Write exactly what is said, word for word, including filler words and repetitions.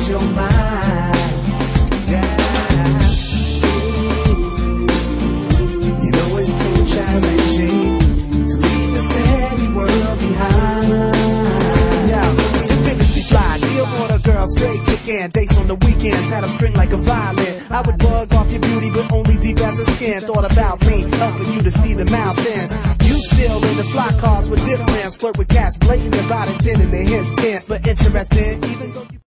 change your mind. Yeah. You know it's so challenging to leave this petty world behind. Yeah, stupendously fly, deal on a girl straight kicking. Dates on the weekends, had them string like a violin. I would bug off your beauty, but only deep as a skin. Thought about me, helping you to see the mountains. You still in the fly cars with difference. Flirt with cats, blatant about it, tending to hit skins. But interesting, even though you